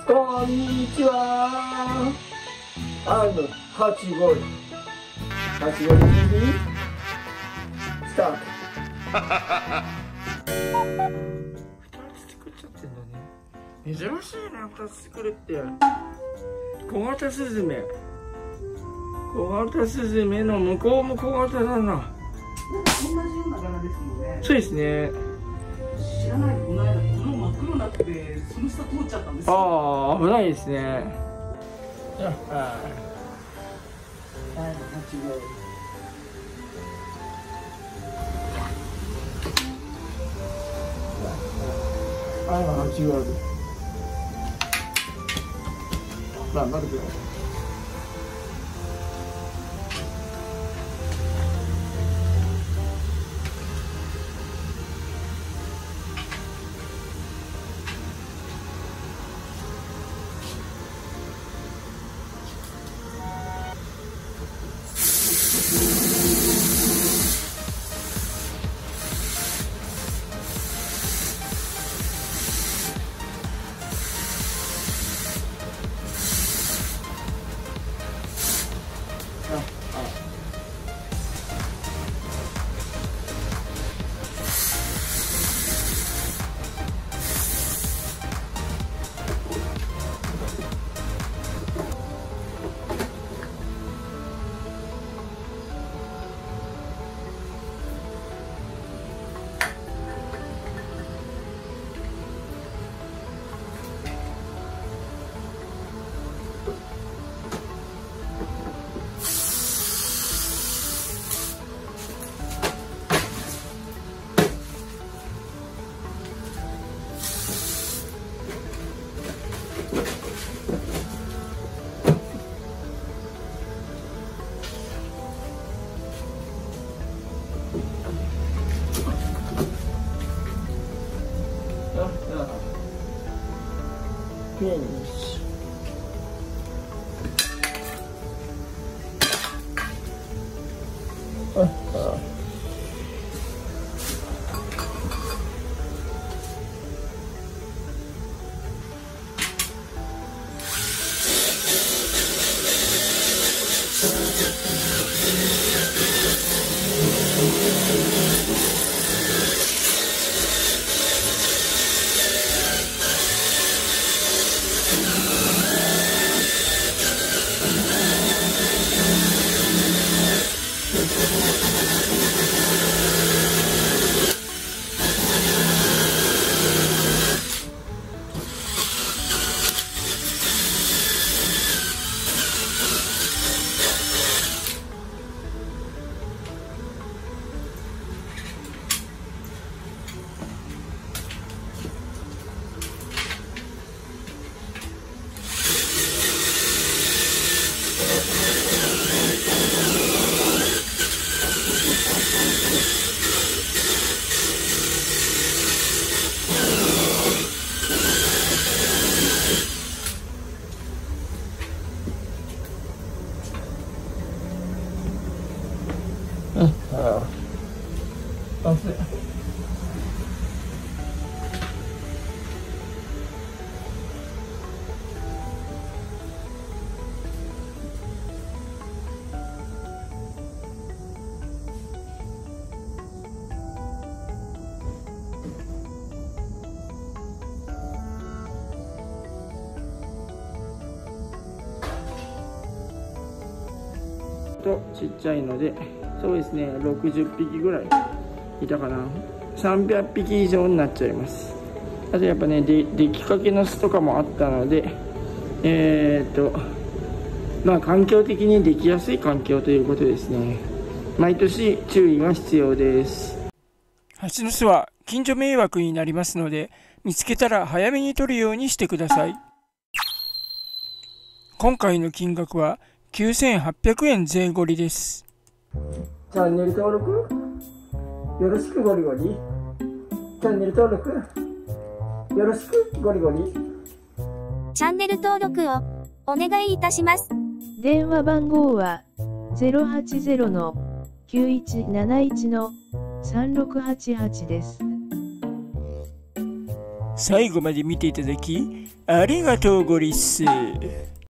こんにちは。ハチゴリ TV スタート。2つ作っちゃってんだね。珍しいな、2つ作るって。小型スズメ。小型スズメの向こうも小型だな。なんか同じような柄ですもんね。そうですね。知らないでこの間この真っ黒になってその下通っちゃったんですよ。ああ、危ないですね。ちっちゃいので、そうですね、60匹ぐらいいたかな。300匹以上になっちゃいます。あとやっぱね、出来かけの巣とかもあったので、まあ環境的にできやすい環境ということですね。毎年注意が必要です。 蜂の巣は近所迷惑になりますので、見つけたら早めに取るようにしてください。今回の金額は9800円税込みです。 チャンネル登録よろしくゴリゴリ。チャンネル登録よろしくゴリゴリ。 チャンネル登録をお願いいたします。 電話番号は 080-9171-3688 です。 最後まで見ていただき、ありがとうごりっす。